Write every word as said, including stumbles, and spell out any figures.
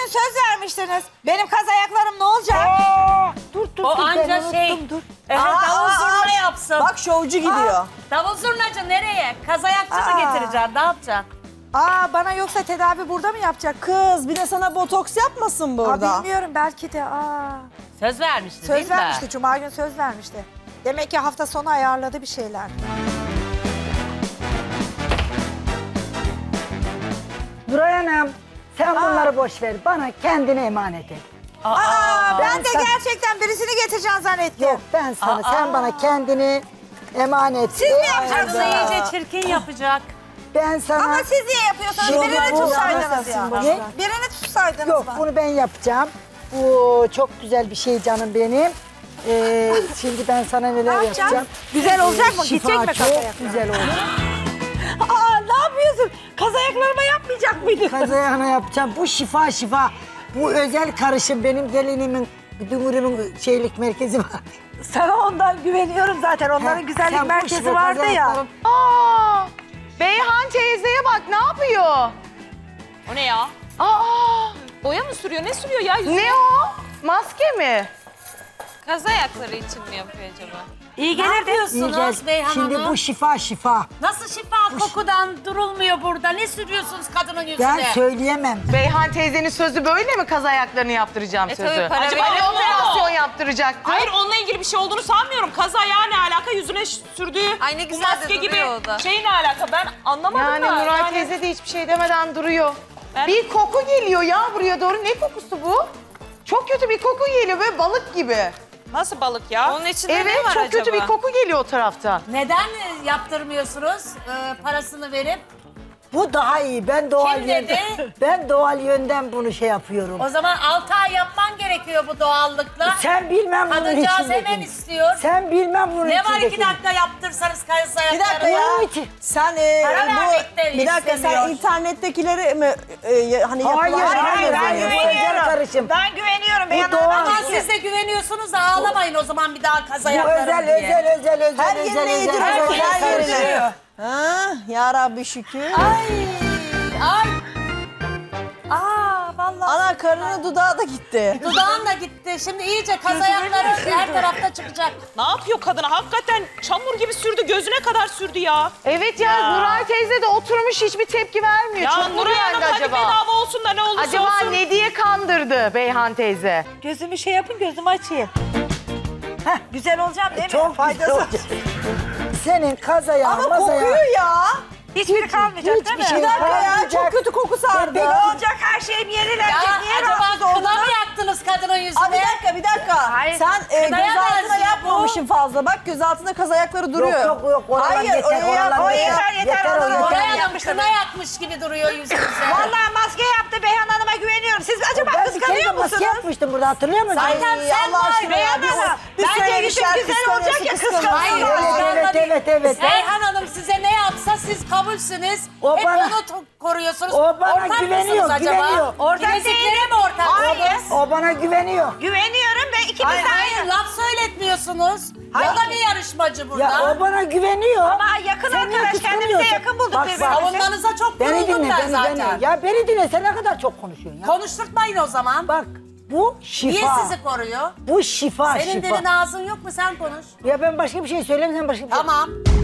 gün söz vermiştiniz. Benim kaz ayaklarım ne olacak? Aa, dur dur O dur. anca ben şey, unuttum, dur. evet, Aa, davul aa, zurna aa. yapsın. Bak şovcu gidiyor. Davul zurnacı nereye? Kaz ayakçı mı Aa. getireceksin? Ne yapacaksın? Aa, bana yoksa tedavi burada mı yapacak? Kız bir de sana botoks yapmasın Aa, burada. bilmiyorum belki de. Aa. Söz vermişti değil Söz mi? vermişti. Cuma günü söz vermişti. Demek ki hafta sonu ayarladı bir şeyler. Nuray Hanım, sen bunları boş ver. Bana kendini emanet et. Aa, Aa, ben de sen- gerçekten birisini getireceksin zannettim. Yok ben sana, sen bana kendini emanet et. Siz mi yapacaksınız? Aslında iyice çirkin yapacak. Ben sana... Ama siz niye yapıyorsunuz? Yok, Birini bu- tutsaydınız ya. Ne? Birini tutsaydınız Yok, mı? bunu ben yapacağım. Bu çok güzel bir şey canım benim. Ee, şimdi ben sana neler Ne yapacağım? yapacağım. Güzel olacak mı? Şifa Gidecek mi kaz çok ayaklar? güzel olur. Aa, ne yapıyorsun? Kaz ayaklarıma yapmayacak mıydın? Kaz ayağına yapacağım. Bu şifa şifa. Bu özel karışım benim gelinimin, dümürümün şeylik merkezi var. Sana ondan güveniyorum zaten. Onların Ha, güzellik sen bu merkezi şifa vardı kaz ya. ayaklarım- Aa! Beyhan teyzeye bak ne yapıyor? O ne ya? Aa! Boya mı sürüyor? Ne sürüyor ya yüzüne? Ne o? Maske mi? Kaz ayakları için mi yapıyor acaba? İyi İyi gelir gel. diyorsunuz Beyhan Şimdi Hanım. bu şifa şifa. Nasıl şifa kokudan durulmuyor burada? Ne sürüyorsunuz kadının yüzüne? Ben söyleyemem. Beyhan teyzenin sözü böyle mi kaz ayaklarını yaptıracağım E sözü? tabii, para Acaba veriyor ne mu? operasyon yaptıracaktı? Hayır onunla ilgili bir şey olduğunu sanmıyorum. Kaz ayağı ne alaka? Yüzüne ş- sürdüğü Ay ne bu güzel de maske gibi duruyor o da. şey ne alaka? Ben anlamadım Yani da. Nuray yani- teyze de hiçbir şey demeden duruyor. Ben- Bir koku geliyor ya buraya doğru. Ne kokusu bu? Çok kötü bir koku geliyor böyle balık gibi. Nasıl balık ya? Onun içinde Evet ne var çok acaba? kötü bir koku geliyor o taraftan. Neden yaptırmıyorsunuz e, parasını verip? Bu daha iyi. Ben doğal Kim yönden, dedi? ben doğal yönden bunu şey yapıyorum. O zaman altı ay yapman gerekiyor bu doğallıkla. Sen bilmem bunun Kadıncağız içindekini. hemen istiyor. Sen bilmem bunun Ne var iki içindekini. dakika yaptırsanız kayısı Bir dakika ayakları? ya. Bunun için. Sen e, Para vermekten bu bir dakika istemiyor. sen internettekileri mi e, hani Hayır, yapılan hayır, şeyler hayır, yazıyorsun? bu özel karışım. Ben güveniyorum. Bu Beyhan doğal. Hanım'a. Ama siz de güveniyorsunuz da ağlamayın o zaman bir daha kaz Bu ayaklarım özel, diye. özel, özel, özel, Her özel, yerine özel, yediriyor, özel, her özel, yerine. özel. Ha, ya Rabbi şükür. Ay, ay. Aa vallahi. Ana karının dudağı da gitti. Dudağın da gitti. Şimdi iyice kaz ayakları her tarafta çıkacak. Ne yapıyor kadına? Hakikaten çamur gibi sürdü. Gözüne kadar sürdü ya. Evet ya, Ya. Nuray teyze de oturmuş hiçbir tepki vermiyor. Ya Çok mu Nuray Hanım beğendi hadi acaba? bedava olsun da ne olursa Acaba olsun. ne diye kandırdı Beyhan teyze? Gözümü şey yapın, gözümü açayım. Heh, güzel olacağım değil mi? Çok güzel Faydası. olacak. Senin kaz ayağın, Ama maz ayağın. kokuyor ya. Hiçbiri kalmayacak değil mi? Hiçbir şey Bir dakika ya kalmayacak. çok kötü koku sardı. Ne olacak? Her şeyim yenilenecek. Ya Niye rahatsız acaba oldun? kına mı yaktınız kadının yüzüne? Aa, bir dakika bir dakika. Hayır, Sen e, kınaya gözaltına benziyor yapmamışsın fazla. Bak gözaltında kaz ayakları duruyor. Yok yok yok. Oralar Hayır yeter, oraya oralar yapma. yeter, yeter, o oralar yeter. Oraya Oraya Hanım kına yakmış gibi duruyor yüzünüze. Vallahi maske yaptı. Beyhan Hanım'a güveniyorum. Siz acaba Ben bir kere de kıskanıyor maske musunuz? yapmıştım burada, hatırlıyor musun? Zaten Ay, sen Allah var aşkına Beyhan ya, bir- Hanım. bir Bence söylemişler, yüzüm güzel kıskanıyorsun, olacak ya, kıskanıyorsun. Hayır, kıskanıyorsun. Evet, kıskanma evet, değil. evet, evet. Beyhan Hanım size ne yapsa siz kabulsünüz. O Hep bana- onu to- koruyorsunuz. O bana Ortak güveniyor, mısınız acaba? güveniyor. Ortak Bileziklere değilim. mi ortak? Hayır. O bana güveniyor. Güveniyorum ve ikimiz Hayır, de hayır aynı. laf söyletmiyorsunuz. Ya da bir yarışmacı burada. Ya o bana güveniyor. Ama yakın Sen niye arkadaş, kendimize kıskanıyorsun? yakın bulduk Bak, birbirimizi. bak. Savunmanıza çok Beni vuruldum dinle, ben beni zaten. dinle. Ya beni dinle, sen ne kadar çok konuşuyorsun ya. Konuşturtmayın o zaman. Bak, bu şifa. Niye sizi koruyor? Bu şifa, Senin şifa. dilin ağzın yok mu sen konuş. Ya ben başka bir şey söyleyeyim, sen başka bir şey... Tamam.